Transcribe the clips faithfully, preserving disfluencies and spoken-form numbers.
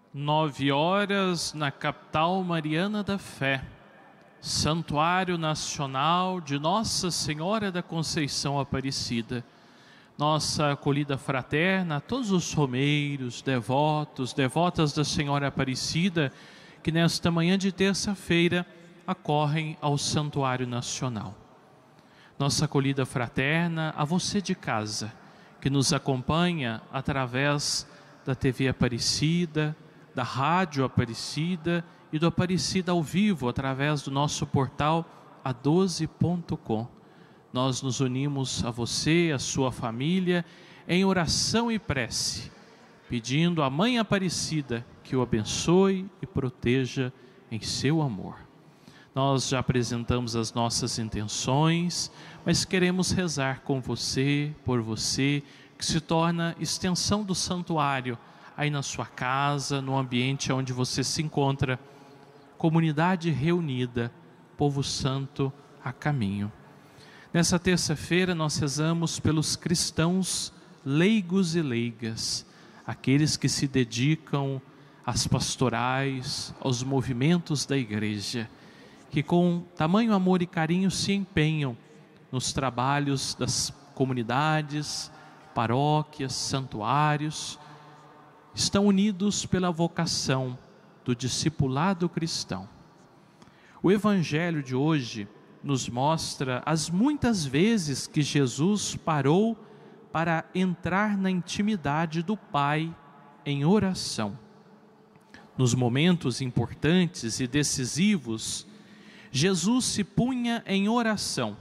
Nove horas na capital mariana da fé, Santuário Nacional de Nossa Senhora da Conceição Aparecida. Nossa acolhida fraterna a todos os romeiros, devotos, devotas da Senhora Aparecida, que nesta manhã de terça-feira acorrem ao Santuário Nacional. Nossa acolhida fraterna a você de casa, que nos acompanha através da T V Aparecida, da Rádio Aparecida e do Aparecida ao vivo, através do nosso portal a doze ponto com. Nós nos unimos a você, a sua família, em oração e prece, pedindo à Mãe Aparecida que o abençoe e proteja em seu amor. Nós já apresentamos as nossas intenções, mas queremos rezar com você, por você, que se torna extensão do santuário, aí na sua casa, no ambiente onde você se encontra, comunidade reunida, povo santo a caminho. Nessa terça-feira nós rezamos pelos cristãos leigos e leigas, aqueles que se dedicam às pastorais, aos movimentos da igreja, que com tamanho amor e carinho se empenham nos trabalhos das comunidades, paróquias, santuários, estão unidos pela vocação do discipulado cristão. O Evangelho de hoje nos mostra as muitas vezes que Jesus parou para entrar na intimidade do Pai em oração. Nos momentos importantes e decisivos, Jesus se punha em oração,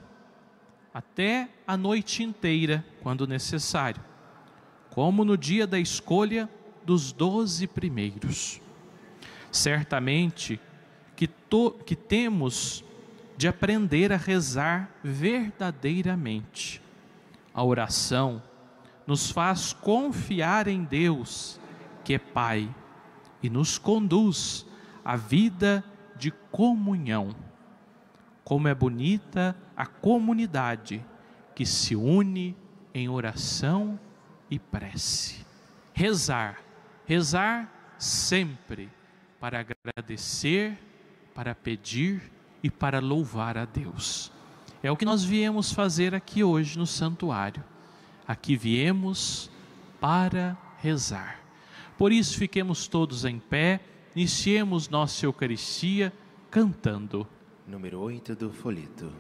até a noite inteira, quando necessário, como no dia da escolha dos doze primeiros. Certamente que, to, que temos de aprender a rezar verdadeiramente. A oração nos faz confiar em Deus, que é Pai, e nos conduz à vida de comunhão. Como é bonita a comunidade que se une em oração e prece. Rezar, rezar sempre para agradecer, para pedir e para louvar a Deus. É o que nós viemos fazer aqui hoje no santuário. Aqui viemos para rezar. Por isso fiquemos todos em pé, iniciemos nossa Eucaristia cantando. Número oito do folheto.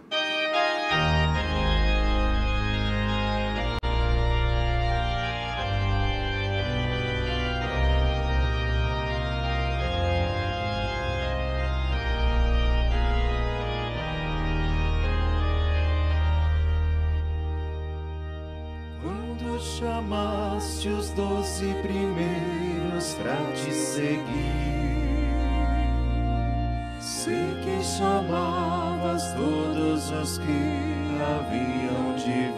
Quando chamaste os doze primeiros pra te seguir, sei que chamavas todos os que haviam de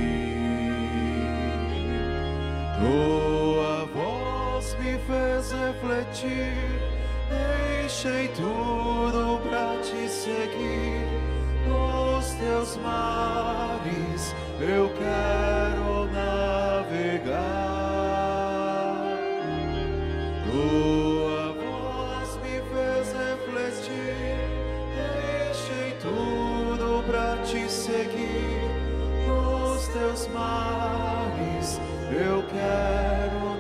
vir. Tua voz me fez refletir, deixei tudo pra te seguir. Nos teus mares eu quero navegar. Tua voz me fez refletir, deixei tudo pra te seguir. Nos teus mares eu quero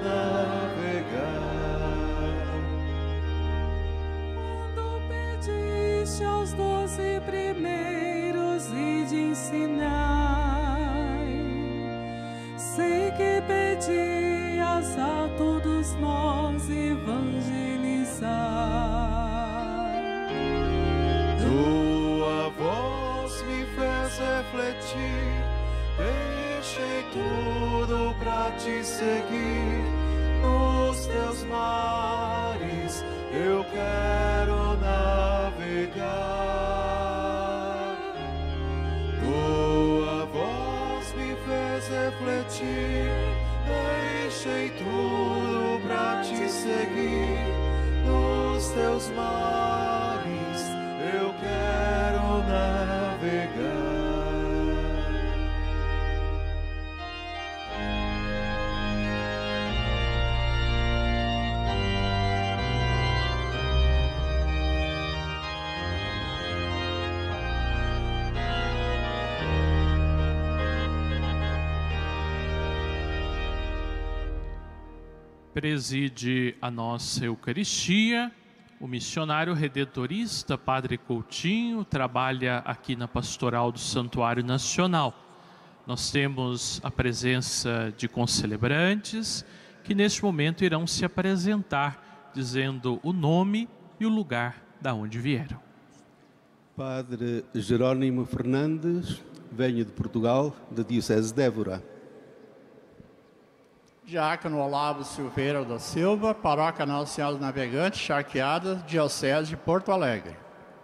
navegar. Quando pediste aos doze primeiros e de ensinar, sei que pedias a todos nós evangelizar. Tua voz me fez refletir, deixei tudo pra te seguir. Nos teus mares eu quero navegar. Tua voz me fez refletir, deixei tudo pra te seguir. Nos teus mares eu quero navegar. Preside a nossa Eucaristia o missionário redentorista Padre Coutinho, trabalha aqui na Pastoral do Santuário Nacional. Nós temos a presença de concelebrantes que neste momento irão se apresentar, dizendo o nome e o lugar da onde vieram. Padre Jerônimo Fernandes, venho de Portugal, da Diocese de Évora. Diácono Olavo Silveira da Silva, Paróquia Nossa Senhora dos Navegantes, Charqueadas, Diocese de Porto Alegre.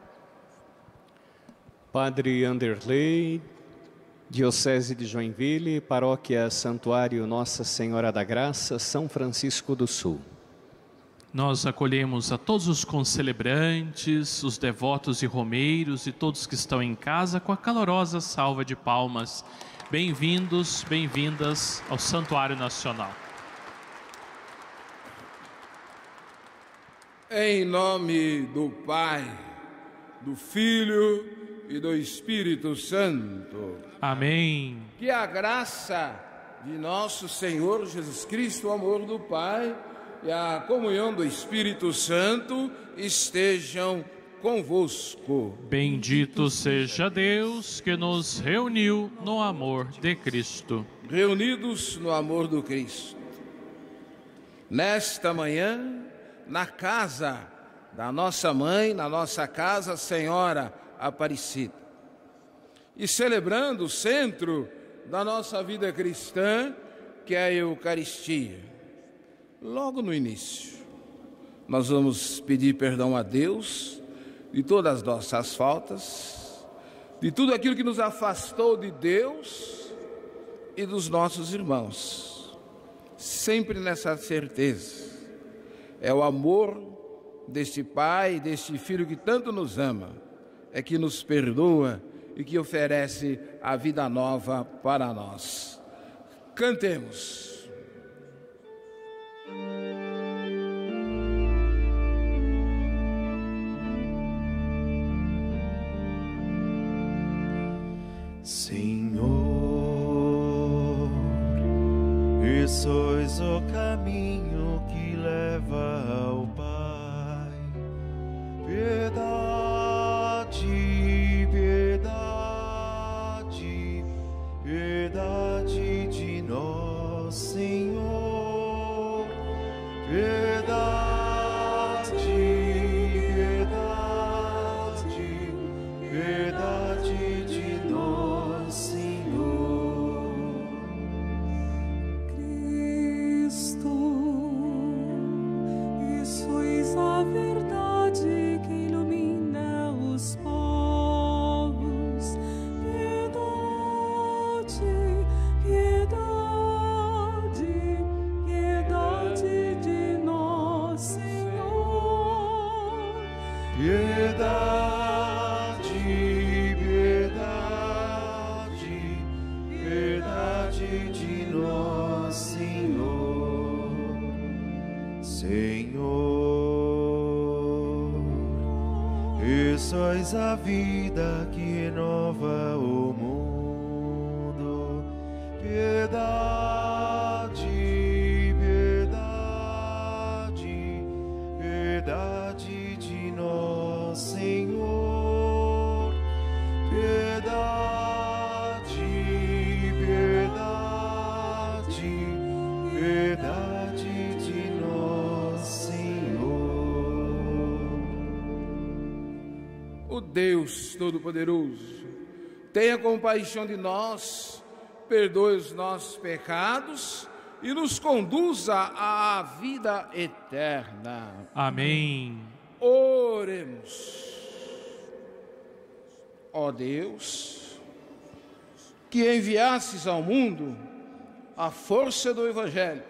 Padre Anderley, Diocese de Joinville, Paróquia Santuário Nossa Senhora da Graça, São Francisco do Sul. Nós acolhemos a todos os concelebrantes, os devotos e romeiros e todos que estão em casa com a calorosa salva de palmas. Bem-vindos, bem-vindas ao Santuário Nacional. Em nome do Pai, do Filho e do Espírito Santo. Amém. Que a graça de nosso Senhor Jesus Cristo, o amor do Pai e a comunhão do Espírito Santo estejam convosco. Bendito seja Deus que nos reuniu no amor de Cristo. Reunidos no amor do Cristo. Nesta manhã, na casa da nossa mãe, na nossa casa, Senhora Aparecida. E celebrando o centro da nossa vida cristã, que é a Eucaristia. Logo no início, nós vamos pedir perdão a Deus de todas as nossas faltas, de tudo aquilo que nos afastou de Deus e dos nossos irmãos. Sempre nessa certeza, é o amor deste Pai, deste Filho que tanto nos ama, é que nos perdoa e que oferece a vida nova para nós. Cantemos. Senhor, e sois o caminho que leva ao Pai. Piedade, piedade, piedade de nós, Senhor. Piedade, piedade, piedade de nós, Senhor. Cristo, e sois a verdade que ilumina os povos. Piedade, piedade, piedade de nós, Senhor. Piedade, piedade, piedade de nós, Senhor. Senhor, e sois a vida que renova o mundo. Piedade, piedade, piedade de nós, Senhor. Piedade, piedade, piedade de nós, Senhor. O Deus Todo-Poderoso, tenha compaixão de nós, perdoe os nossos pecados e nos conduza à vida eterna. Amém. Oremos. Ó Deus, que enviastes ao mundo a força do Evangelho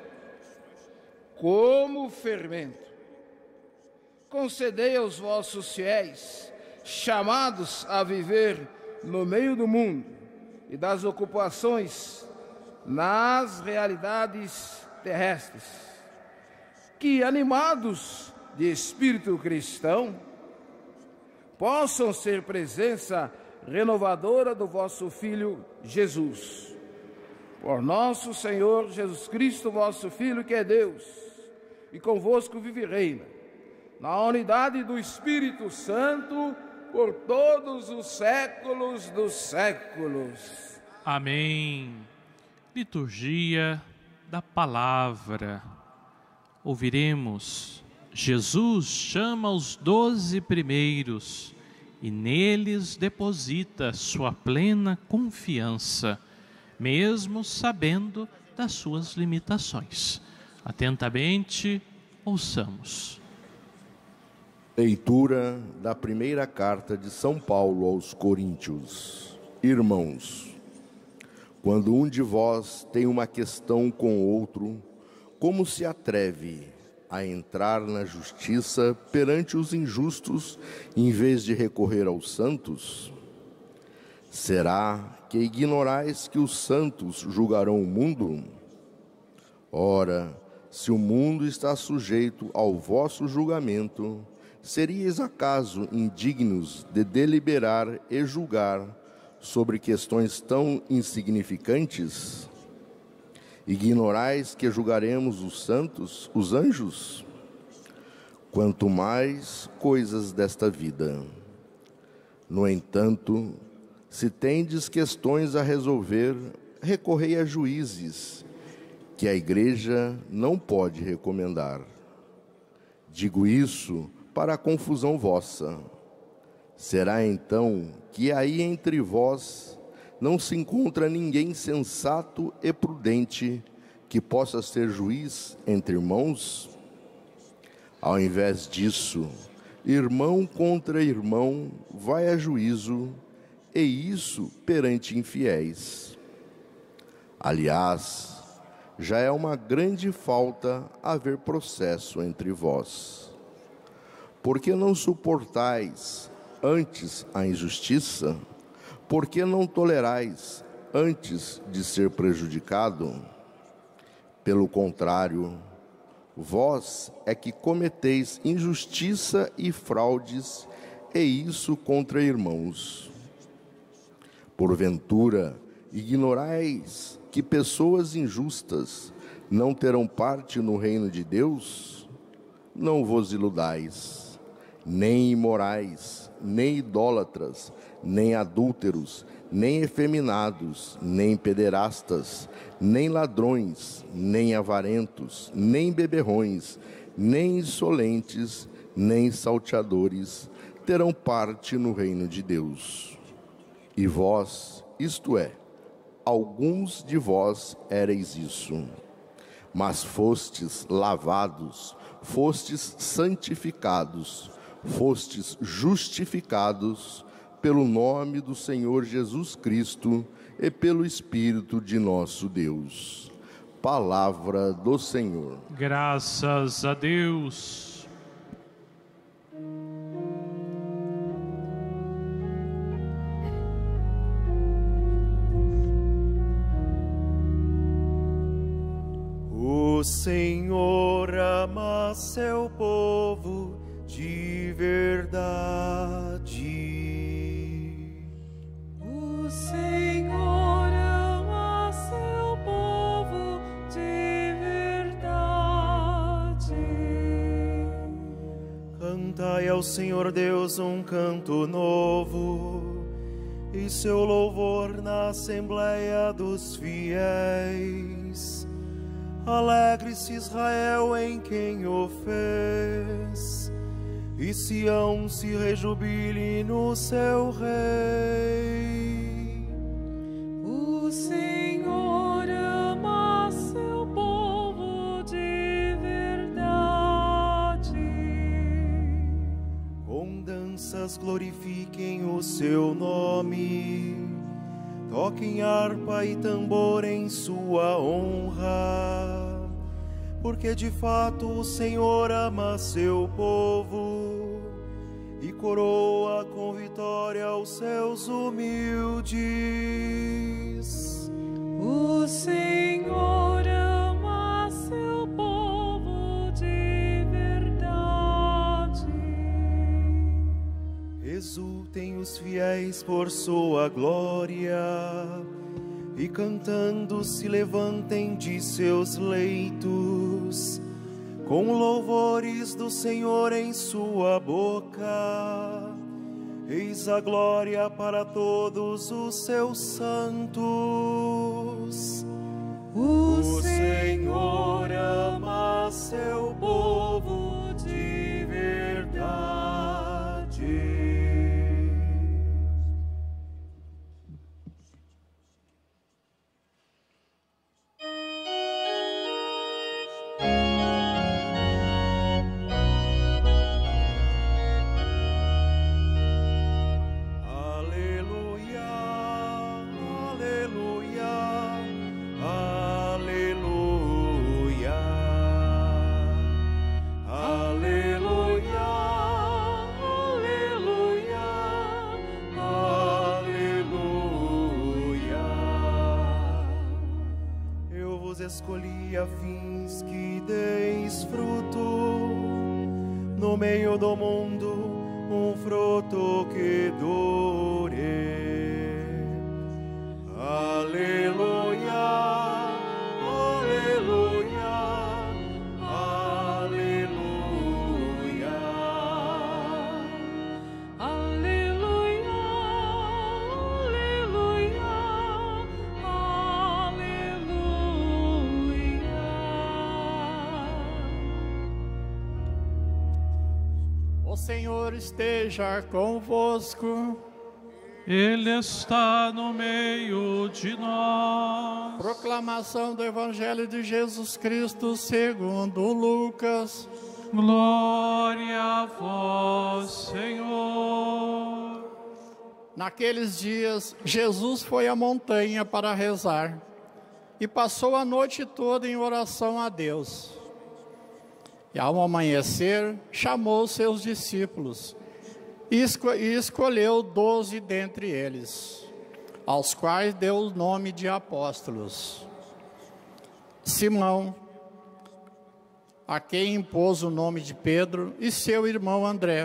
como fermento, concedei aos vossos fiéis, chamados a viver no meio do mundo e das ocupações nas realidades terrestres, que, animados de espírito cristão, possam ser presença renovadora do vosso Filho Jesus. Por nosso Senhor Jesus Cristo, vosso Filho, que é Deus, e convosco vive e reina, na unidade do Espírito Santo, por todos os séculos dos séculos. Amém. Liturgia da Palavra. Ouviremos: Jesus chama os doze primeiros e neles deposita sua plena confiança, mesmo sabendo das suas limitações. Atentamente, ouçamos. Leitura da primeira carta de São Paulo aos Coríntios. Irmãos, quando um de vós tem uma questão com outro, como se atreve a entrar na justiça perante os injustos, em vez de recorrer aos santos? Será que ignorais que os santos julgarão o mundo? Ora, se o mundo está sujeito ao vosso julgamento, seríeis acaso indignos de deliberar e julgar sobre questões tão insignificantes? Ignorais que julgaremos os santos, os anjos? Quanto mais coisas desta vida. No entanto, se tendes questões a resolver, recorrei a juízes, que a Igreja não pode recomendar. Digo isso para a confusão vossa. Será então que aí entre vós não se encontra ninguém sensato e prudente que possa ser juiz entre irmãos? Ao invés disso, irmão contra irmão vai a juízo, e isso perante infiéis. Aliás, já é uma grande falta haver processo entre vós. Por que não suportais antes a injustiça? Por que não tolerais antes de ser prejudicado? Pelo contrário, vós é que cometeis injustiça e fraudes, e isso contra irmãos. Porventura, ignorais que pessoas injustas não terão parte no reino de Deus? Não vos iludais. Nem imorais, nem idólatras, nem adúlteros, nem efeminados, nem pederastas, nem ladrões, nem avarentos, nem beberrões, nem insolentes, nem salteadores terão parte no reino de Deus. E vós, isto é, alguns de vós éreis isso, mas fostes lavados, fostes santificados, fostes justificados pelo nome do Senhor Jesus Cristo e pelo Espírito de nosso Deus. Palavra do Senhor. Graças a Deus. O Senhor ama seu povo de verdade. O Senhor ama seu povo de verdade. Cantai ao Senhor Deus um canto novo, e seu louvor na Assembleia dos Fiéis. Alegre-se Israel em quem o fez, e Sião se rejubile no seu rei. O Senhor ama seu povo de verdade. Com danças glorifiquem o seu nome, toquem harpa e tambor em sua honra. Porque de fato o Senhor ama seu povo e coroa com vitória os seus humildes. O Senhor ama seu povo de verdade. Exultem os fiéis por sua glória, e cantando se levantem de seus leitos, com louvores do Senhor em sua boca. Eis a glória para todos os seus santos. O Senhor ama seu povo de verdade. Escolhi a fins que deis fruto no meio do mundo, um fruto que dure. Aleluia, aleluia, aleluia, Aleluia, O Senhor esteja convosco. Ele está no meio de nós. Proclamação do Evangelho de Jesus Cristo segundo Lucas. Glória a vós, Senhor. Naqueles dias, Jesus foi à montanha para rezar e passou a noite toda em oração a Deus. E ao amanhecer, chamou seus discípulos e, esco e escolheu doze dentre eles, aos quais deu o nome de apóstolos. Simão, a quem impôs o nome de Pedro, e seu irmão André,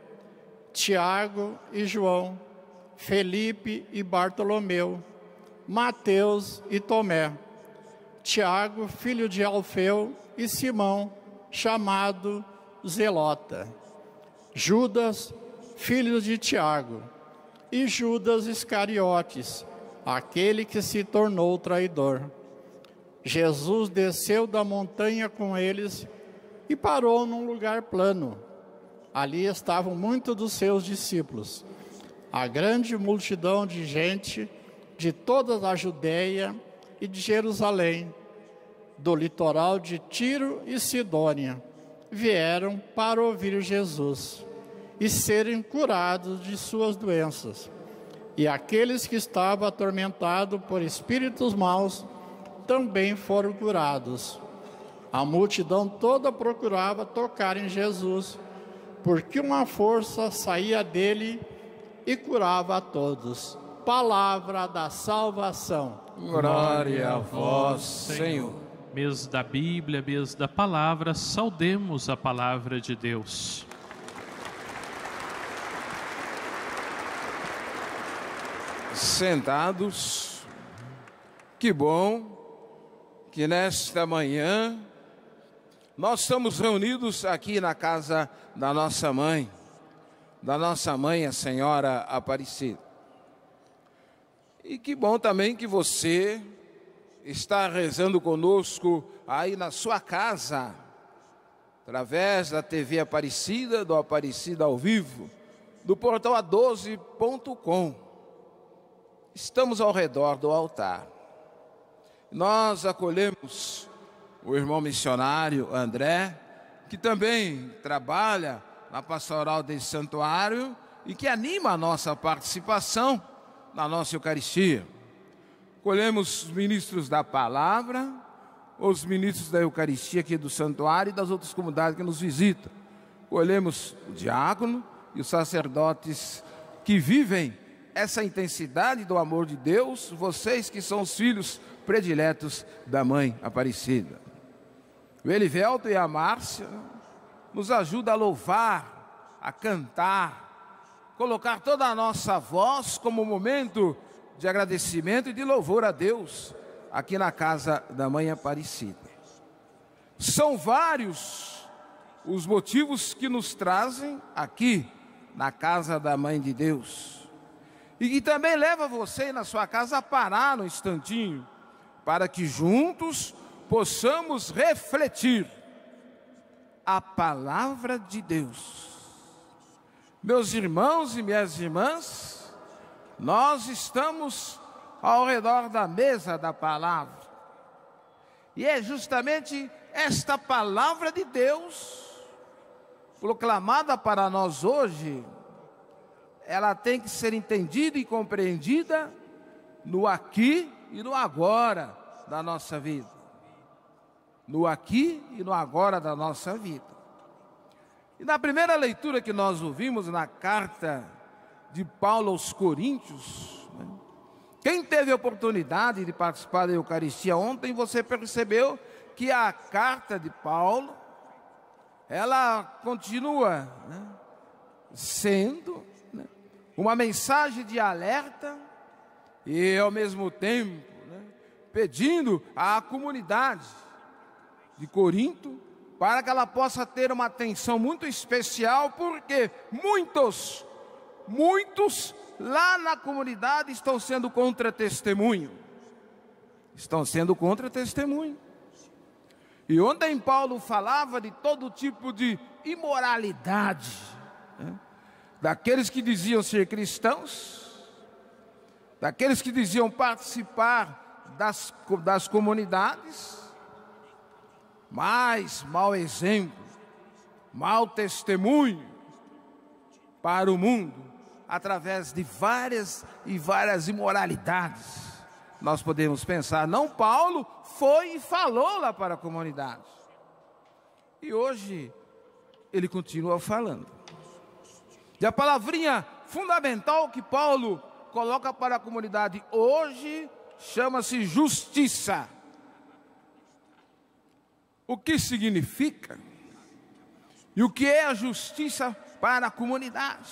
Tiago e João, Felipe e Bartolomeu, Mateus e Tomé, Tiago, filho de Alfeu, e Simão, chamado Zelota, Judas, filho de Tiago, e Judas Iscariotes, aquele que se tornou traidor. Jesus desceu da montanha com eles e parou num lugar plano. Ali estavam muitos dos seus discípulos. A grande multidão de gente de toda a Judéia e de Jerusalém, do litoral de Tiro e Sidônia, vieram para ouvir Jesus e serem curados de suas doenças. E aqueles que estavam atormentados por espíritos maus também foram curados. A multidão toda procurava tocar em Jesus, porque uma força saía dele e curava a todos. Palavra da salvação. Glória a vós, Senhor. Mês da Bíblia, mês da palavra, saudemos a palavra de Deus. Sentados, que bom que nesta manhã nós estamos reunidos aqui na casa da nossa mãe, da nossa mãe, a Senhora Aparecida. E que bom também que você está rezando conosco aí na sua casa, através da T V Aparecida, do Aparecida ao Vivo, do portal A doze ponto com. Estamos ao redor do altar. Nós acolhemos o irmão missionário André, que também trabalha na pastoral desse santuário e que anima a nossa participação na nossa Eucaristia. Acolhemos os ministros da palavra, os ministros da Eucaristia aqui do santuário e das outras comunidades que nos visitam. Acolhemos o diácono e os sacerdotes que vivem essa intensidade do amor de Deus, vocês que são os filhos prediletos da Mãe Aparecida. O Elivelto e a Márcia nos ajudam a louvar, a cantar, colocar toda a nossa voz como momento de agradecimento e de louvor a Deus aqui na casa da Mãe Aparecida. São vários os motivos que nos trazem aqui na casa da Mãe de Deus, e que também leva você na sua casa a parar um instantinho, para que juntos possamos refletir a palavra de Deus. Meus irmãos e minhas irmãs, nós estamos ao redor da mesa da palavra, e é justamente esta palavra de Deus, proclamada para nós hoje, ela tem que ser entendida e compreendida no aqui e no agora da nossa vida. No aqui e no agora da nossa vida. E na primeira leitura que nós ouvimos na carta de Paulo aos Coríntios, né? Quem teve a oportunidade de participar da Eucaristia ontem, você percebeu que a carta de Paulo, ela continua, né, sendo, né, uma mensagem de alerta e, ao mesmo tempo, né, pedindo à comunidade de Corinto para que ela possa ter uma atenção muito especial, porque muitos, muitos lá na comunidade estão sendo contra-testemunho. Estão sendo contra-testemunho. E ontem Paulo falava de todo tipo de imoralidade, né? Daqueles que diziam ser cristãos, daqueles que diziam participar das, das comunidades, mas mau exemplo, mau testemunho para o mundo, através de várias e várias imoralidades. Nós podemos pensar, não, Paulo foi e falou lá para a comunidade. E hoje ele continua falando. E a palavrinha fundamental que Paulo coloca para a comunidade hoje chama-se justiça. O que significa? E o que é a justiça para a comunidade?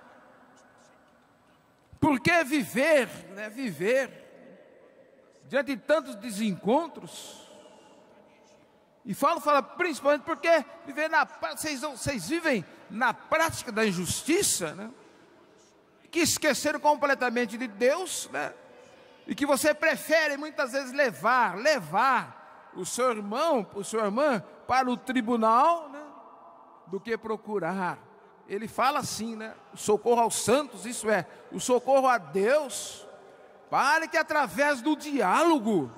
Porque viver, né, viver diante de tantos desencontros, e falo, fala principalmente porque viver na, vocês, vocês vivem na prática da injustiça, né? Que esqueceram completamente de Deus, né? E que você prefere muitas vezes levar, levar o seu irmão, o sua irmã para o tribunal, né? Do que procurar. Ele fala assim, né? O socorro aos santos, isso é, o socorro a Deus, para que através do diálogo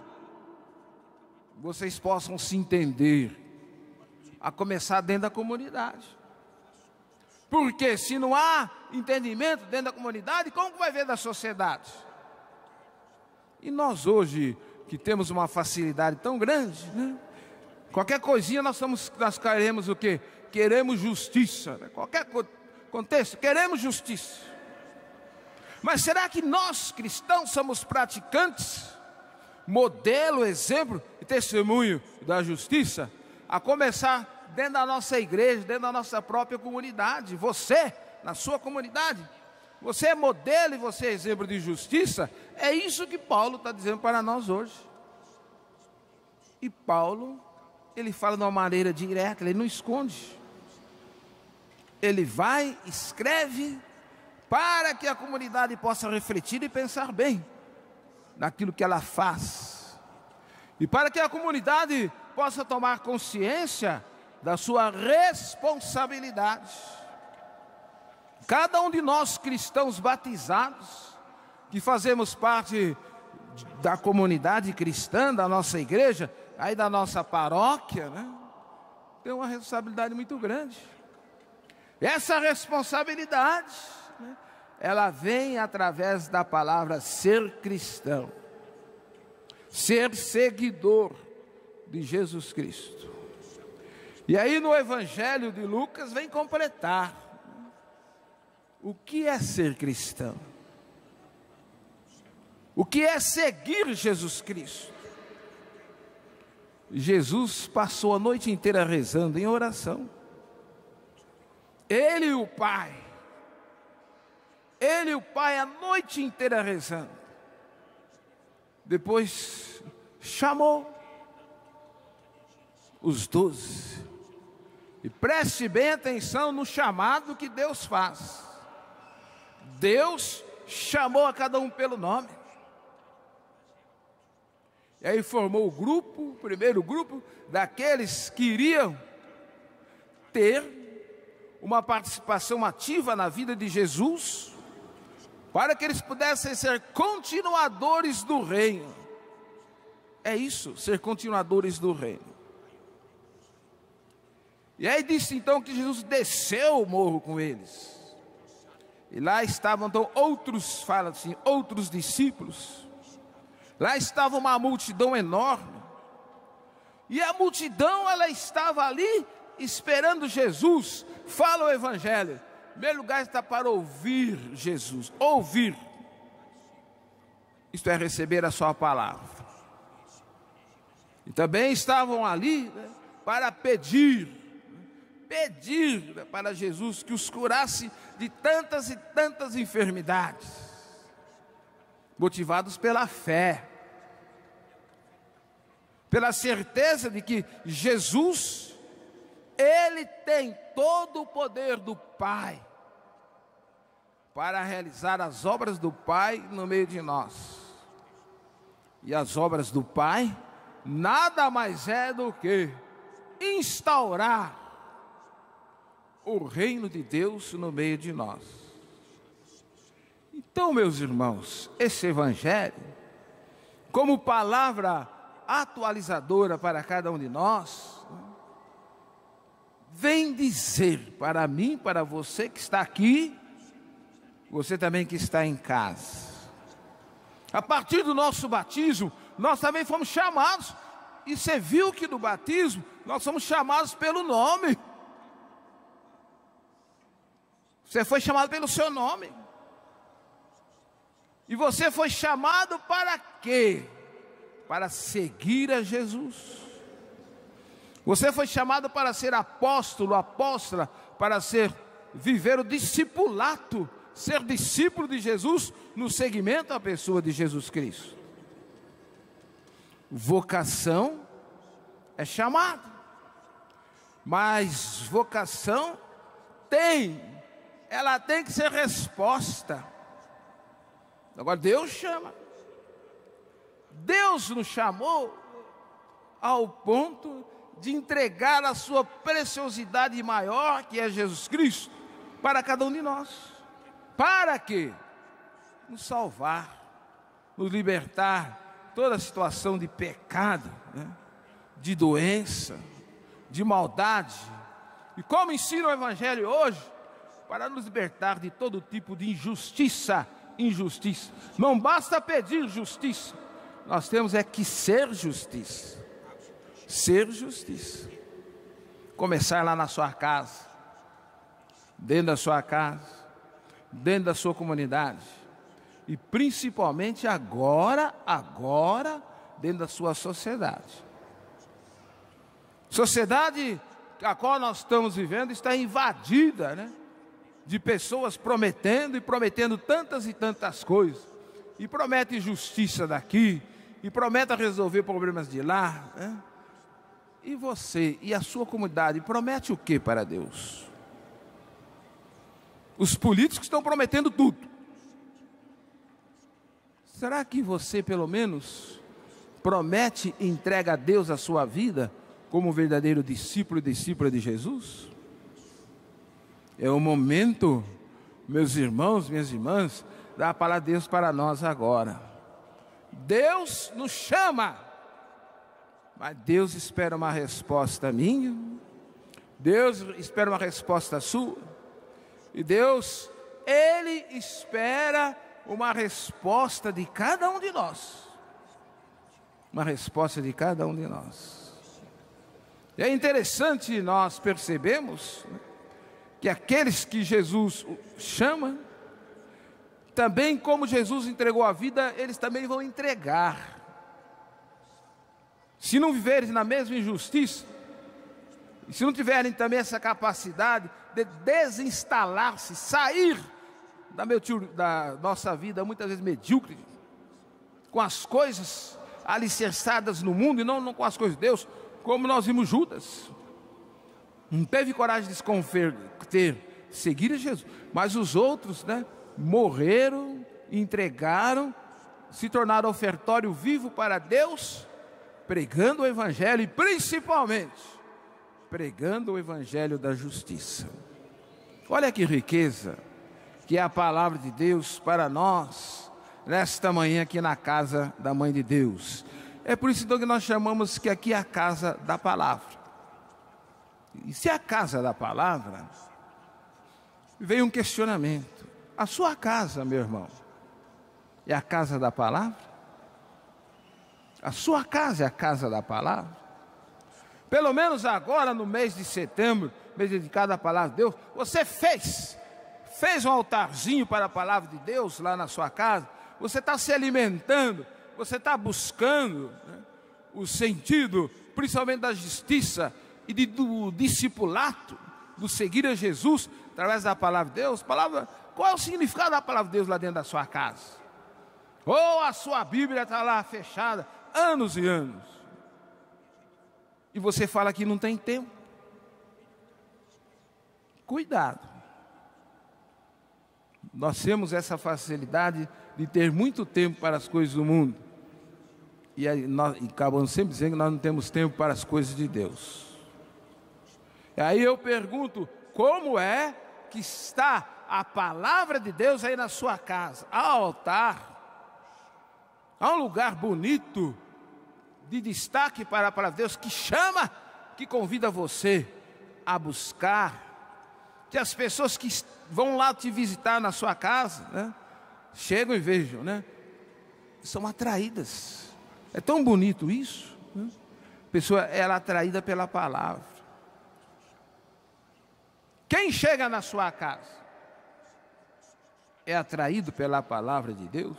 vocês possam se entender, a começar dentro da comunidade. Porque se não há entendimento dentro da comunidade, como que vai ver da sociedade? E nós hoje, que temos uma facilidade tão grande, né? Qualquer coisinha nós, somos, nós queremos o quê? Queremos justiça, né? Qualquer contexto, queremos justiça. Mas será que nós cristãos somos praticantes, modelo, exemplo e testemunho da justiça? A começar dentro da nossa igreja, dentro da nossa própria comunidade. Você, na sua comunidade, você é modelo e você é exemplo de justiça? É isso que Paulo está dizendo para nós hoje. E Paulo, ele fala de uma maneira direta, ele não esconde. Ele vai, escreve, para que a comunidade possa refletir e pensar bem naquilo que ela faz. E para que a comunidade possa tomar consciência da sua responsabilidade. Cada um de nós cristãos batizados, que fazemos parte da comunidade cristã, da nossa igreja, aí da nossa paróquia, né? Tem uma responsabilidade muito grande. Essa responsabilidade, né, ela vem através da palavra ser cristão, ser seguidor de Jesus Cristo. E aí no Evangelho de Lucas vem completar, né, o que é ser cristão, o que é seguir Jesus Cristo. Jesus passou a noite inteira rezando em oração. Ele e o Pai, ele e o Pai a noite inteira rezando. Depois chamou, os doze. E preste bem atenção no chamado que Deus faz. Deus chamou a cada um pelo nome. E aí formou o grupo, o primeiro grupo, daqueles que iriam ter uma participação ativa na vida de Jesus, para que eles pudessem ser continuadores do reino. É isso, ser continuadores do reino. E aí disse então que Jesus desceu o morro com eles. E lá estavam então outros, fala assim, outros discípulos. Lá estava uma multidão enorme. E a multidão, ela estava ali esperando Jesus. Fala o Evangelho. Em primeiro lugar está para ouvir Jesus. Ouvir. Isto é receber a sua palavra. E também estavam ali, né, para pedir. Pedir, né, para Jesus que os curasse de tantas e tantas enfermidades. Motivados pela fé. Pela certeza de que Jesus, Ele tem todo o poder do Pai para realizar as obras do Pai no meio de nós. E as obras do Pai nada mais é do que instaurar o reino de Deus no meio de nós. Então, meus irmãos, esse Evangelho, como palavra atualizadora para cada um de nós, vem dizer para mim, para você que está aqui, você também que está em casa. A partir do nosso batismo, nós também fomos chamados, e você viu que no batismo, nós somos chamados pelo nome. Você foi chamado pelo seu nome. E você foi chamado para quê? Para seguir a Jesus. Você foi chamado para ser apóstolo, apóstola, para ser, viver o discipulato, ser discípulo de Jesus no seguimento à pessoa de Jesus Cristo. Vocação é chamado, mas vocação tem, ela tem que ser resposta. Agora Deus chama. Deus nos chamou ao ponto de entregar a sua preciosidade maior, que é Jesus Cristo, para cada um de nós. Para quê? Nos salvar, nos libertar toda a situação de pecado, né? De doença, de maldade. E como ensina o Evangelho hoje, para nos libertar de todo tipo de injustiça, injustiça. Não basta pedir justiça, nós temos é que ser justiça. Ser justiça. Começar lá na sua casa, dentro da sua casa, dentro da sua comunidade, e principalmente agora, agora, dentro da sua sociedade. Sociedade a qual nós estamos vivendo está invadida, né, de pessoas prometendo e prometendo tantas e tantas coisas, e promete justiça daqui, e promete resolver problemas de lá, né? E você e a sua comunidade promete o que para Deus? Os políticos estão prometendo tudo. Será que você pelo menos promete e entrega a Deus a sua vida como um verdadeiro discípulo e discípula de Jesus? É o momento, meus irmãos, minhas irmãs, da palavra de Deus para nós agora. Deus nos chama, mas Deus espera uma resposta minha, Deus espera uma resposta sua, e Deus, Ele espera uma resposta de cada um de nós, uma resposta de cada um de nós. E é interessante nós percebemos, né, que aqueles que Jesus chama, também como Jesus entregou a vida, eles também vão entregar. Se não viverem na mesma injustiça, e se não tiverem também essa capacidade de desinstalar-se, sair da, meu tio, da nossa vida muitas vezes medíocre, com as coisas alicerçadas no mundo e não, não com as coisas de Deus, como nós vimos Judas. Não teve coragem de se converter, seguir a Jesus. Mas os outros, né, morreram, entregaram, se tornaram ofertório vivo para Deus, pregando o Evangelho e principalmente pregando o Evangelho da justiça. Olha que riqueza que é a palavra de Deus para nós, nesta manhã aqui na casa da Mãe de Deus. É por isso então que nós chamamos que aqui é a casa da palavra. E se é a casa da palavra, veio um questionamento. A sua casa, meu irmão, é a casa da palavra? A sua casa é a casa da palavra? Pelo menos agora no mês de setembro, mês dedicado à palavra de Deus, você fez, fez um altarzinho para a palavra de Deus lá na sua casa? Você está se alimentando, você está buscando, né, o sentido, principalmente da justiça e de, do discipulato, do seguir a Jesus através da palavra de Deus? Palavra, qual é o significado da palavra de Deus lá dentro da sua casa? Ou a sua Bíblia está lá fechada anos e anos, e você fala que não tem tempo? Cuidado. Nós temos essa facilidade de ter muito tempo para as coisas do mundo, e, aí nós, e acabamos sempre dizendo que nós não temos tempo para as coisas de Deus. E aí eu pergunto, como é que está a palavra de Deus aí na sua casa? Há altar, há um lugar bonito, de destaque para a palavra de Deus, que chama, que convida você a buscar, que as pessoas que vão lá te visitar na sua casa, né, chegam e vejam, né, são atraídas. É tão bonito isso, né? A pessoa é atraída pela palavra. Quem chega na sua casa é atraído pela palavra de Deus?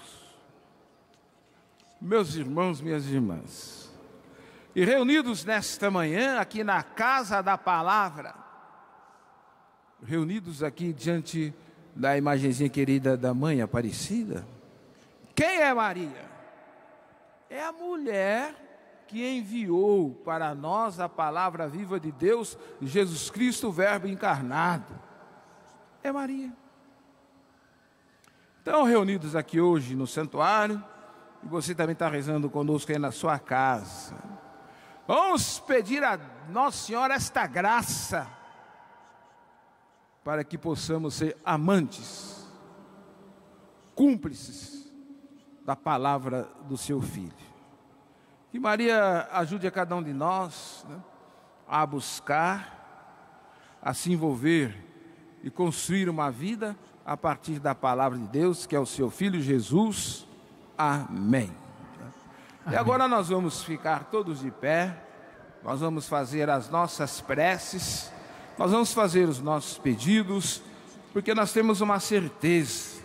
Meus irmãos, minhas irmãs, e reunidos nesta manhã aqui na casa da palavra, reunidos aqui diante da imagenzinha querida da Mãe Aparecida, quem é Maria? É a mulher que enviou para nós a palavra viva de Deus, Jesus Cristo, o Verbo encarnado. É Maria. Então, reunidos aqui hoje no santuário, e você também está rezando conosco aí na sua casa, vamos pedir a Nossa Senhora esta graça, para que possamos ser amantes, cúmplices da palavra do seu Filho. Que Maria ajude a cada um de nós, né, a buscar, a se envolver e construir uma vida a partir da palavra de Deus, que é o seu Filho Jesus. Amém. Amém. E agora nós vamos ficar todos de pé, nós vamos fazer as nossas preces, nós vamos fazer os nossos pedidos, porque nós temos uma certeza: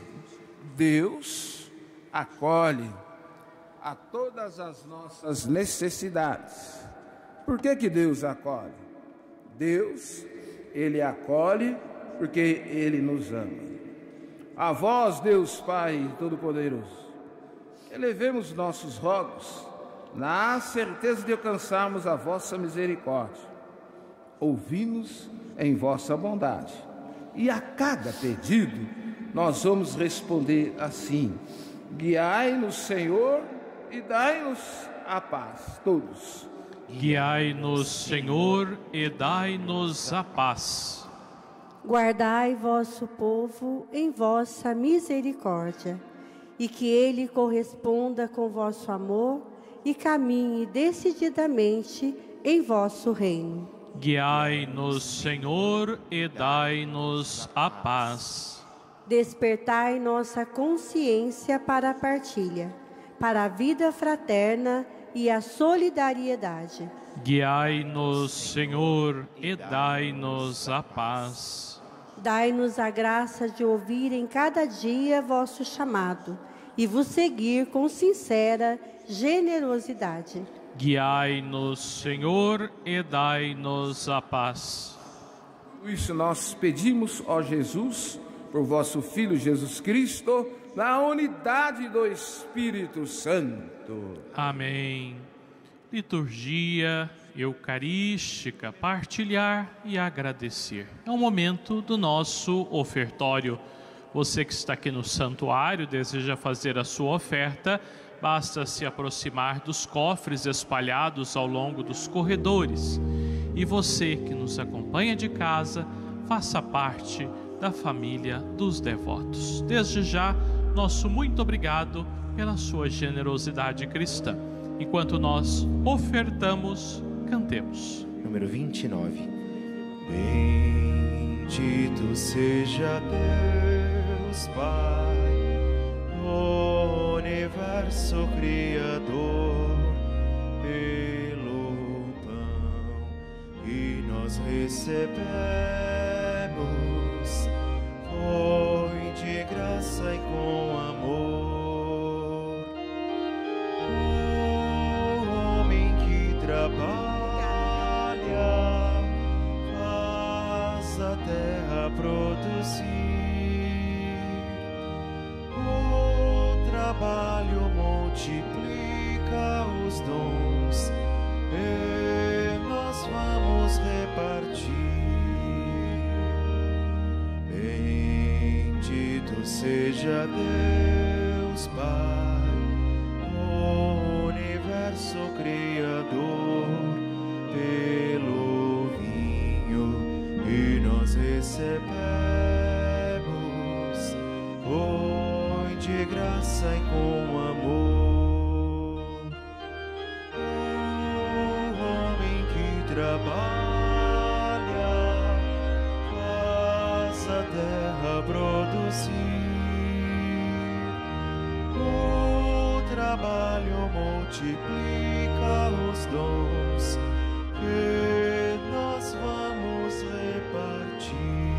Deus acolhe a todas as nossas necessidades. Por que que Deus acolhe? Deus, Ele acolhe porque Ele nos ama. A vós, Deus Pai Todo-Poderoso, elevemos nossos rogos na certeza de alcançarmos a vossa misericórdia. Ouvi-nos em vossa bondade, e a cada pedido nós vamos responder assim: guiai-nos, Senhor, e dai-nos a paz. Todos. Guiai-nos, Senhor, e dai-nos a paz. Guardai vosso povo em vossa misericórdia, e que ele corresponda com vosso amor e caminhe decididamente em vosso reino. Guiai-nos, Senhor, e dai-nos a paz. Despertai nossa consciência para a partilha, para a vida fraterna e a solidariedade. Guiai-nos, Senhor, e dai-nos a paz. Dai-nos a graça de ouvir em cada dia vosso chamado e vos seguir com sincera generosidade. Guiai-nos, Senhor, e dai-nos a paz. Por isso nós pedimos, ó Jesus, por vosso Filho Jesus Cristo, na unidade do Espírito Santo. Amém. Liturgia eucarística, partilhar e agradecer. É o momento do nosso ofertório. Você que está aqui no santuário, deseja fazer a sua oferta, basta se aproximar dos cofres espalhados ao longo dos corredores. E você que nos acompanha de casa, faça parte da família dos devotos. Desde já, nosso muito obrigado pela sua generosidade cristã. Enquanto nós ofertamos, cantemos. Número vinte e nove. Bendito seja Deus, Pai, universo criador, pelo pão que nós recebemos, foi de graça e com amor. O homem que trabalha faz a terra produzir. O trabalho multiplica os dons e nós vamos repartir. Bendito seja Deus, Pai, o universo criador, pelo vinho que nós recebemos, foi de graça e com amor. O homem que trabalha faz a terra produzir. O trabalho multiplica os dons que nós vamos repartir.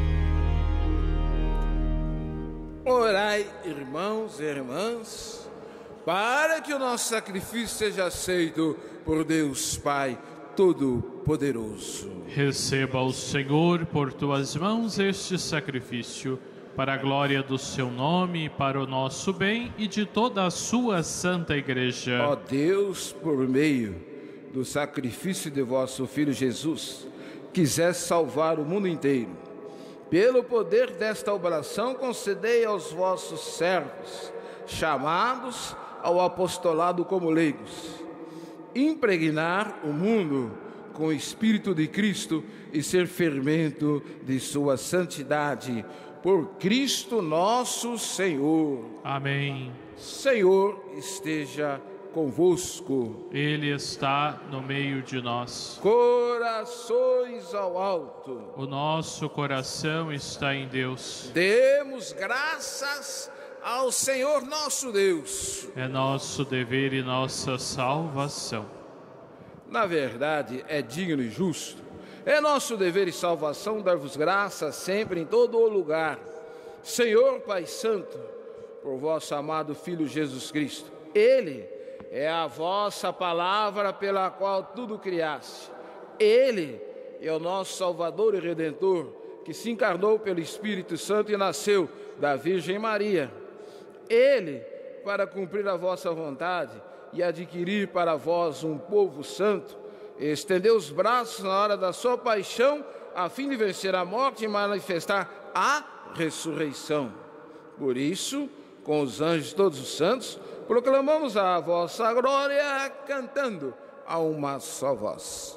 Orai, irmãos e irmãs, para que o nosso sacrifício seja aceito por Deus Pai Todo-Poderoso. Receba o Senhor por tuas mãos este sacrifício, para a glória do seu nome, para o nosso bem e de toda a sua santa igreja. Ó Deus, por meio do sacrifício de vosso Filho Jesus, quisesse salvar o mundo inteiro. Pelo poder desta oblação, concedei aos vossos servos, chamados ao apostolado como leigos, impregnar o mundo com o Espírito de Cristo e ser fermento de sua santidade, por Cristo nosso Senhor. Amém. Senhor esteja convosco. Ele está no meio de nós. Corações ao alto. O nosso coração está em Deus. Demos graças ao Senhor nosso Deus. É nosso dever e nossa salvação. Na verdade, é digno e justo. É nosso dever e salvação dar-vos graças sempre em todo o lugar. Senhor Pai Santo, por vosso amado Filho Jesus Cristo. Ele é a vossa palavra pela qual tudo criaste. Ele é o nosso Salvador e Redentor, que se encarnou pelo Espírito Santo e nasceu da Virgem Maria. Ele, para cumprir a vossa vontade e adquirir para vós um povo santo, estendeu os braços na hora da sua paixão, a fim de vencer a morte e manifestar a ressurreição. Por isso, com os anjos e todos os santos, proclamamos a vossa glória, cantando a uma só voz.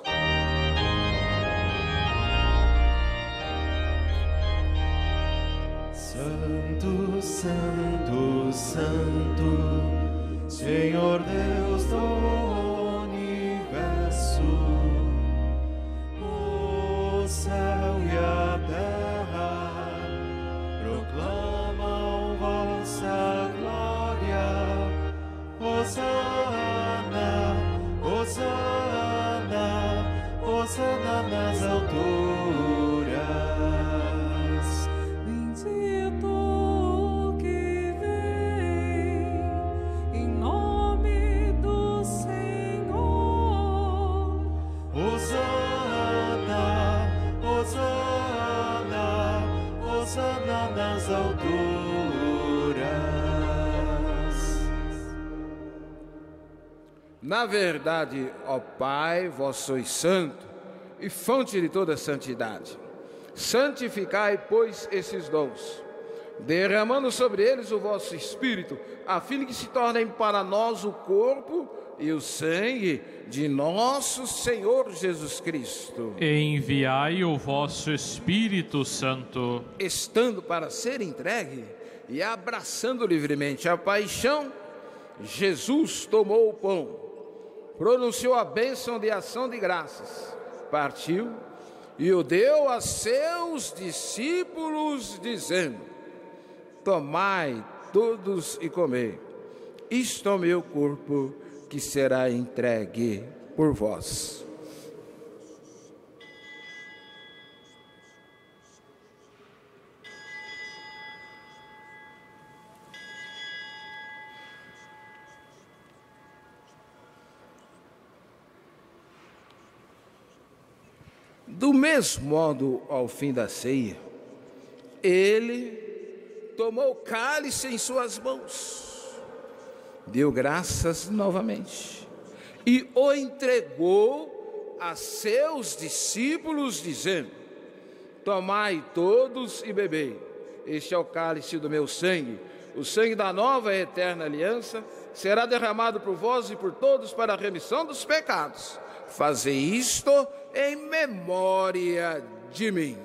Santo, Santo, Santo, Senhor Deus do universo, o céu e a terra proclamam vossa glória. Hosana, Hosana, Hosana nas alturas. Bendito que vem em nome do Senhor. Hosana, Hosana, Hosana nas alturas. Na verdade, ó Pai, vós sois santo e fonte de toda santidade. Santificai, pois, esses dons, derramando sobre eles o vosso Espírito, a fim de que se tornem para nós o corpo e o sangue de nosso Senhor Jesus Cristo. Enviai o vosso Espírito Santo. Estando para ser entregue e abraçando livremente a paixão, Jesus tomou o pão, pronunciou a bênção de ação de graças, partiu e o deu a seus discípulos, dizendo: tomai todos e comei, isto é o meu corpo que será entregue por vós. Do mesmo modo, ao fim da ceia, ele tomou o cálice em suas mãos, deu graças novamente e o entregou a seus discípulos, dizendo: tomai todos e bebei, este é o cálice do meu sangue, o sangue da nova e eterna aliança, será derramado por vós e por todos para a remissão dos pecados. Fazei isto em memória de mim.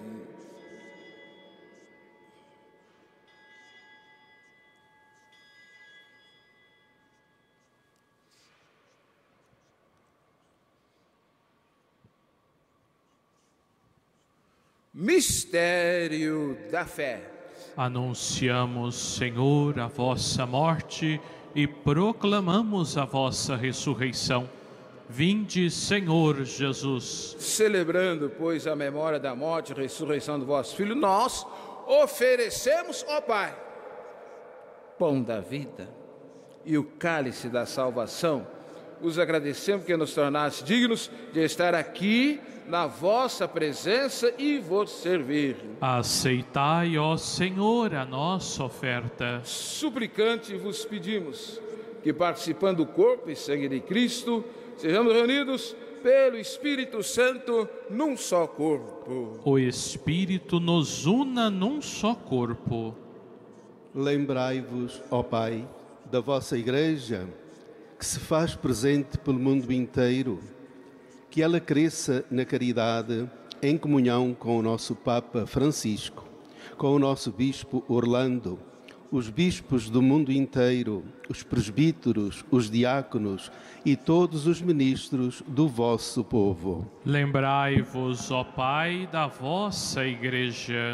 Mistério da fé. Anunciamos, Senhor, a vossa morte e proclamamos a vossa ressurreição. Vinde, Senhor Jesus. Celebrando, pois, a memória da morte e ressurreição do vosso Filho, nós oferecemos, ó Pai, pão da vida e o cálice da salvação. Os agradecemos que nos tornaste dignos de estar aqui na vossa presença e vos servir. Aceitai, ó Senhor, a nossa oferta. Suplicante vos pedimos que, participando do corpo e sangue de Cristo, sejamos reunidos pelo Espírito Santo num só corpo. O Espírito nos una num só corpo. Lembrai-vos, ó Pai, da vossa Igreja, que se faz presente pelo mundo inteiro, que ela cresça na caridade, em comunhão com o nosso Papa Francisco, com o nosso Bispo Orlando, os bispos do mundo inteiro, os presbíteros, os diáconos e todos os ministros do vosso povo. Lembrai-vos, ó Pai, da vossa Igreja.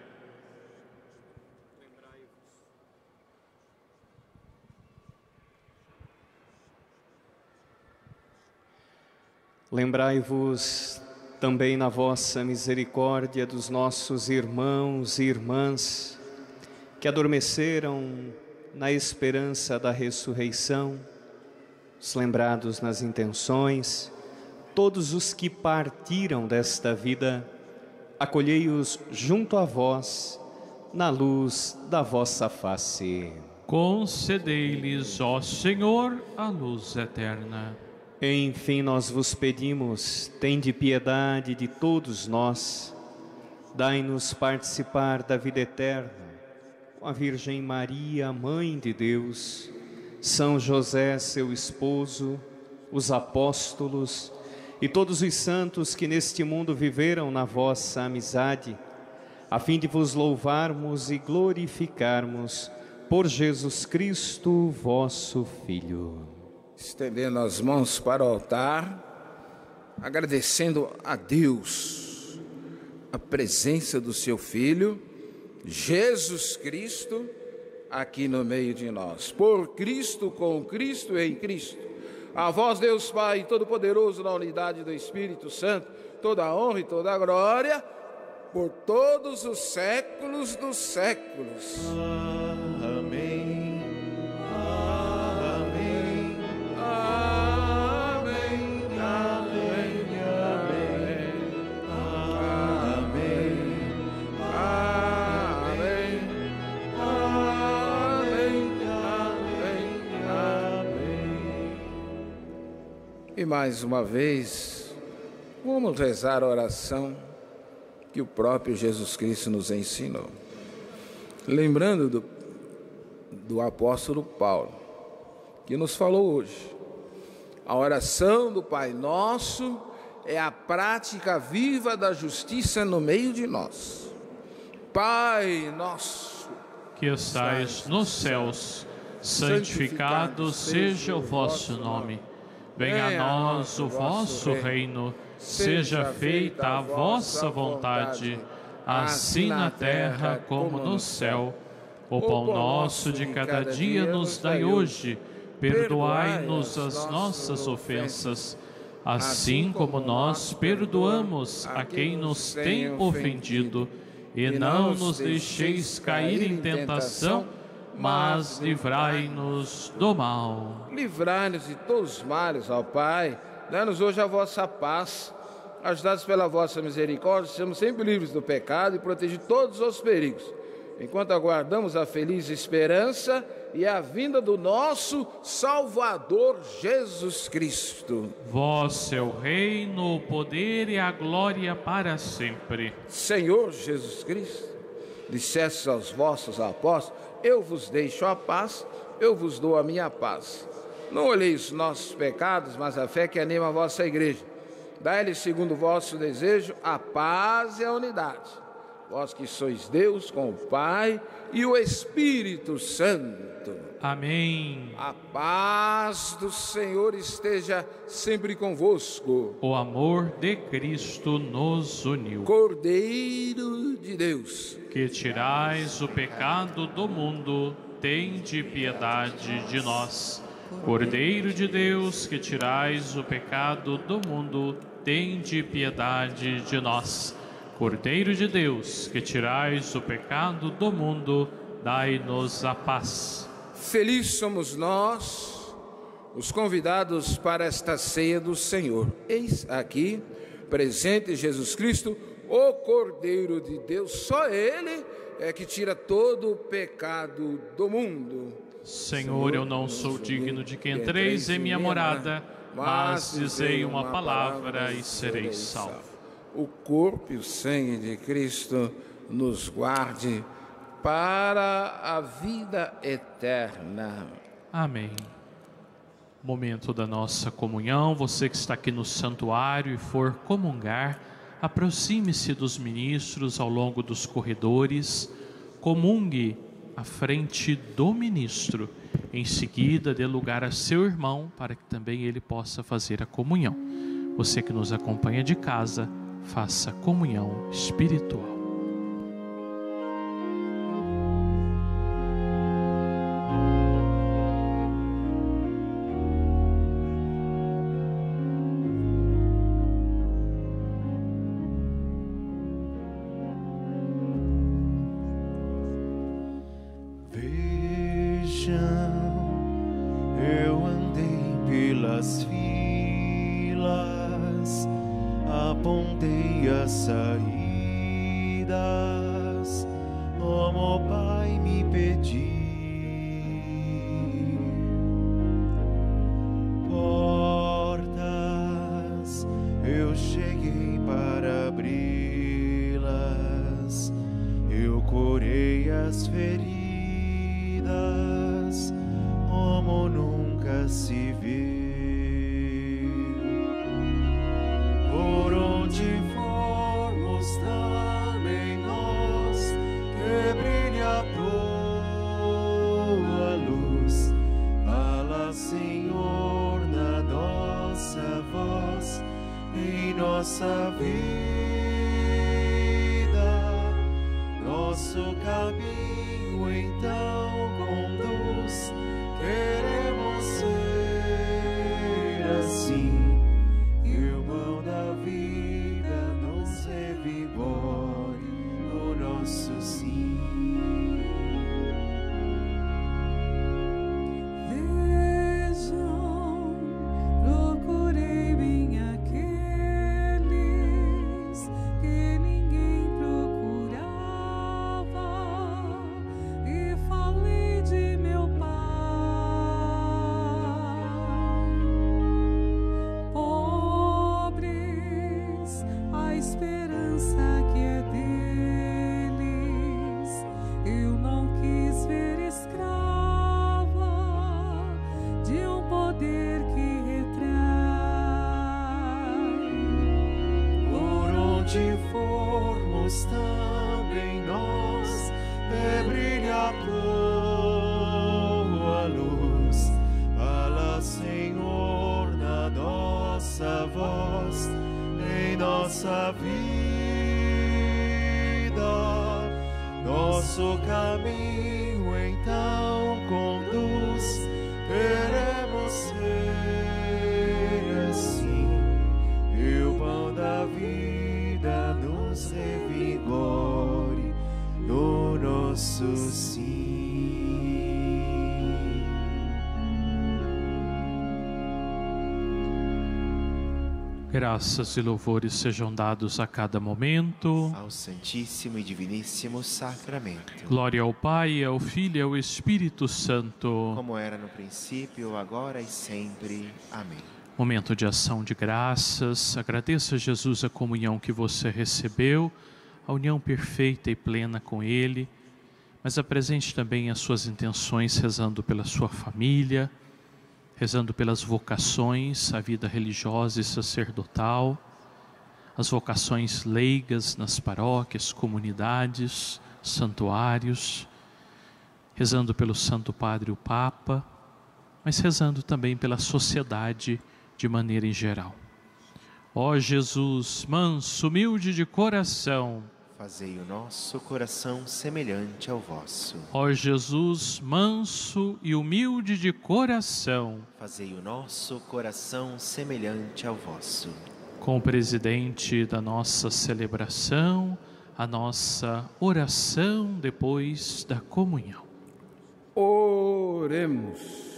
Lembrai-vos também na vossa misericórdia dos nossos irmãos e irmãs que adormeceram na esperança da ressurreição, os lembrados nas intenções, todos os que partiram desta vida, acolhei-os junto a vós, na luz da vossa face. Concedei-lhes, ó Senhor, a luz eterna. Enfim, nós vos pedimos, tende piedade de todos nós, dai-nos participar da vida eterna, com a Virgem Maria, Mãe de Deus, São José, seu esposo, os apóstolos e todos os santos que neste mundo viveram na vossa amizade, a fim de vos louvarmos e glorificarmos por Jesus Cristo, vosso Filho. Estendendo as mãos para o altar, agradecendo a Deus a presença do seu Filho, Jesus Cristo, aqui no meio de nós. Por Cristo, com Cristo e em Cristo. A vós, Deus Pai Todo-Poderoso, na unidade do Espírito Santo, toda a honra e toda a glória, por todos os séculos dos séculos. Amém. E mais uma vez, vamos rezar a oração que o próprio Jesus Cristo nos ensinou. Lembrando do, do apóstolo Paulo, que nos falou hoje. A oração do Pai Nosso é a prática viva da justiça no meio de nós. Pai Nosso, que estais nos céus, santificado seja o vosso nome. Venha a nós o vosso reino, seja feita a vossa vontade, assim na terra como no céu. O pão nosso de cada dia nos dai hoje, perdoai-nos as nossas ofensas, assim como nós perdoamos a quem nos tem ofendido. E não nos deixeis cair em tentação, mas livrai-nos do mal. Livrai-nos de todos os males, ó Pai. Dá-nos hoje a vossa paz. Ajudados pela vossa misericórdia, sejamos sempre livres do pecado e protegidos de todos os perigos, enquanto aguardamos a feliz esperança e a vinda do nosso Salvador Jesus Cristo. Vós é o reino, o poder e a glória para sempre. Senhor Jesus Cristo, dissestes aos vossos apóstolos: eu vos deixo a paz, eu vos dou a minha paz. Não olheis os nossos pecados, mas a fé que anima a vossa igreja. Dai-lhe, segundo o vosso desejo, a paz e a unidade. Vós que sois Deus com o Pai e o Espírito Santo. Amém. A paz do Senhor esteja sempre convosco. O amor de Cristo nos uniu. Cordeiro de Deus, que tirais o pecado do mundo, tende piedade de nós. Cordeiro de Deus, que tirais o pecado do mundo, tende piedade de nós. Cordeiro de Deus, que tirais o pecado do mundo, dai-nos a paz. Feliz somos nós, os convidados para esta ceia do Senhor. Eis aqui, presente Jesus Cristo, o Cordeiro de Deus. Só Ele é que tira todo o pecado do mundo. Senhor, eu não sou digno de que entreis em minha morada, mas dizei uma palavra e serei salvo. O corpo e o sangue de Cristo nos guarde para a vida eterna. Amém. Momento da nossa comunhão. Você que está aqui no santuário e for comungar, aproxime-se dos ministros ao longo dos corredores, comungue à frente do ministro. Em seguida, dê lugar a seu irmão para que também ele possa fazer a comunhão. Você que nos acompanha de casa, faça a comunhão espiritual. Eu andei pelas filas, apontei as saídas, como o Pai me pediu. Portas, eu cheguei para abri-las, eu curei as feridas, como nunca se viu. Por onde formos também nós, que brilhe a tua luz. Fala, Senhor, na nossa voz, em nossa vida, nosso caminho então conduz. Queremos ser assim, e o pão da vida nos revigore no nosso sim. Vejam, procurei bem aqueles que ninguém procurava e falei de meu Pai. nosso caminho então conduz, queremos ser assim, e o pão da vida nos revigore no nosso sim. Graças e louvores sejam dados a cada momento ao Santíssimo e Diviníssimo Sacramento. Glória ao Pai, ao Filho e ao Espírito Santo. Como era no princípio, agora e sempre. Amém. Momento de ação de graças. Agradeça a Jesus a comunhão que você recebeu, a união perfeita e plena com Ele. Mas apresente também as suas intenções, rezando pela sua família, rezando pelas vocações, a vida religiosa e sacerdotal, as vocações leigas nas paróquias, comunidades, santuários, rezando pelo Santo Padre, o Papa, mas rezando também pela sociedade de maneira em geral. Ó Jesus, manso, humilde de coração, fazei o nosso coração semelhante ao vosso. Ó Jesus, manso e humilde de coração, fazei o nosso coração semelhante ao vosso. Com o presidente da nossa celebração, a nossa oração depois da comunhão. Oremos.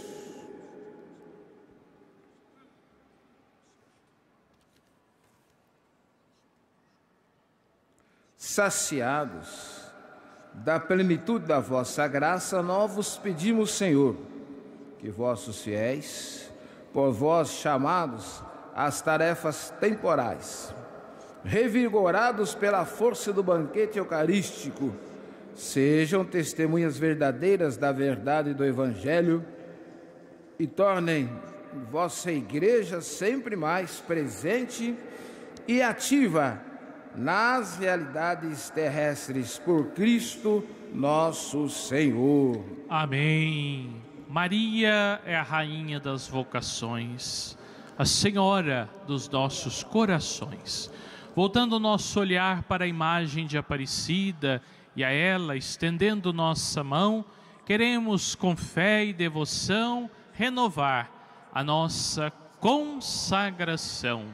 Saciados da plenitude da vossa graça, nós vos pedimos, Senhor, que vossos fiéis, por vós chamados às tarefas temporais, revigorados pela força do banquete eucarístico, sejam testemunhas verdadeiras da verdade do Evangelho e tornem vossa Igreja sempre mais presente e ativa nas realidades terrestres, por Cristo nosso Senhor. Amém. Maria é a rainha das vocações, a Senhora dos nossos corações. Voltando o nosso olhar para a imagem de Aparecida e a ela estendendo nossa mão, queremos com fé e devoção renovar a nossa consagração.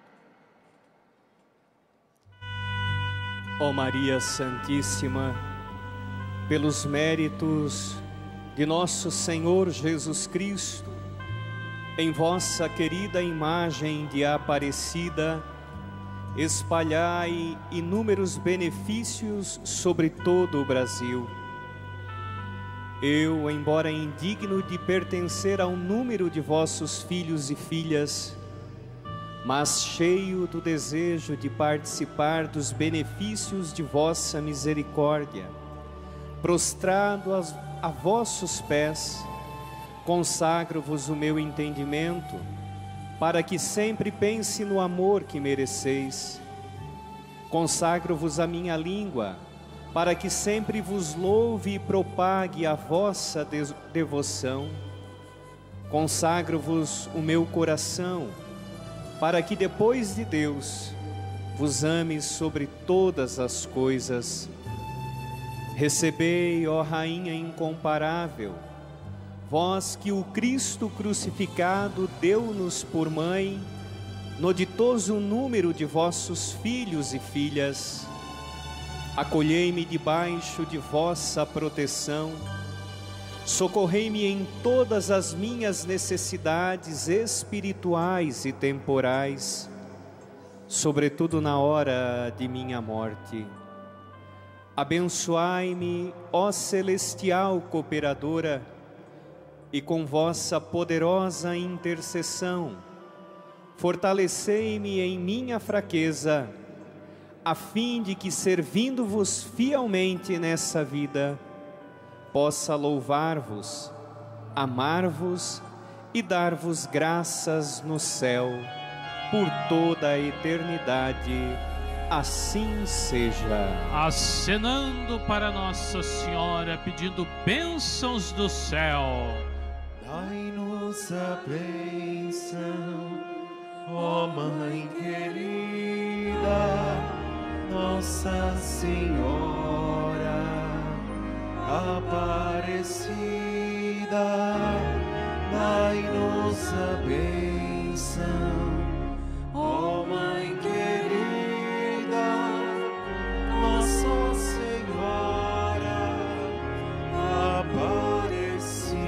Ó Maria Santíssima, pelos méritos de nosso Senhor Jesus Cristo, em vossa querida imagem de Aparecida, espalhai inúmeros benefícios sobre todo o Brasil. Eu, embora indigno de pertencer ao número de vossos filhos e filhas, mas cheio do desejo de participar dos benefícios de vossa misericórdia, prostrado aos, a vossos pés, consagro-vos o meu entendimento, para que sempre pense no amor que mereceis. Consagro-vos a minha língua, para que sempre vos louve e propague a vossa devoção. Consagro-vos o meu coração, para que depois de Deus vos ame sobre todas as coisas. Recebei, ó Rainha incomparável, vós que o Cristo crucificado deu-nos por mãe, no ditoso número de vossos filhos e filhas. Acolhei-me debaixo de vossa proteção, socorrei-me em todas as minhas necessidades espirituais e temporais, sobretudo na hora de minha morte. Abençoai-me, ó celestial cooperadora, e com vossa poderosa intercessão, fortalecei-me em minha fraqueza, a fim de que, servindo-vos fielmente nessa vida, possa louvar-vos, amar-vos e dar-vos graças no céu, por toda a eternidade. Assim seja. Acenando para Nossa Senhora, pedindo bênçãos do céu. Dai-nos a bênção, ó Mãe querida, Nossa Senhora. Aparecida, dai-nos a bênção, ó Mãe querida, Nossa Senhora Aparecida.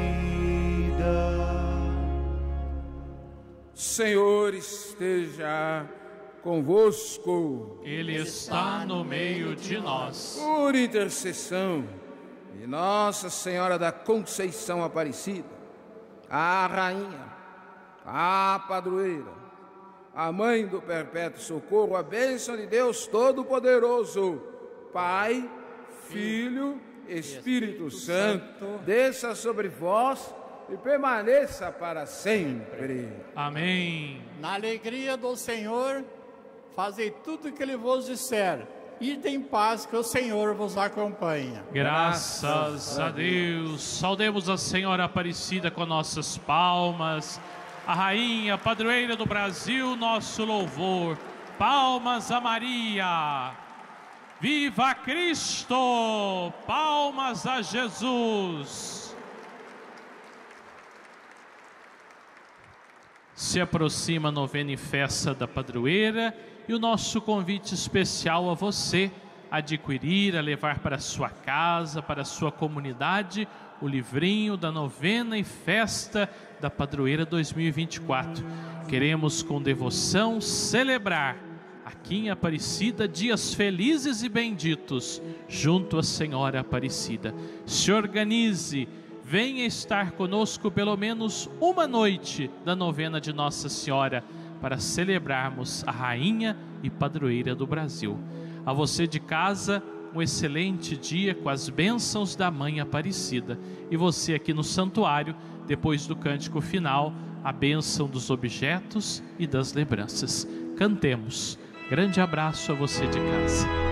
Senhor esteja convosco. Ele está no meio de nós. Por intercessão de Nossa Senhora da Conceição Aparecida, a Rainha, a Padroeira, a Mãe do Perpétuo Socorro, a bênção de Deus Todo-Poderoso, Pai, Filho, Espírito Santo, desça sobre vós e permaneça para sempre. Amém. Na alegria do Senhor, fazei tudo o que Ele vos disser. Ide em paz, que o Senhor vos acompanha. Graças a Deus. Saudemos a Senhora Aparecida com nossas palmas. A Rainha, Padroeira do Brasil, nosso louvor. Palmas a Maria. Viva Cristo! Palmas a Jesus! Se aproxima a novena e festa da Padroeira e o nosso convite especial a você adquirir, a levar para a sua casa, para a sua comunidade, o livrinho da novena e festa da Padroeira dois mil e vinte e quatro. Queremos com devoção celebrar aqui em Aparecida dias felizes e benditos junto à Senhora Aparecida. Se organize, venha estar conosco pelo menos uma noite da novena de Nossa Senhora para celebrarmos a Rainha e Padroeira do Brasil. A você de casa, um excelente dia com as bênçãos da Mãe Aparecida. E você aqui no santuário, depois do cântico final, a bênção dos objetos e das lembranças. Cantemos. Grande abraço a você de casa.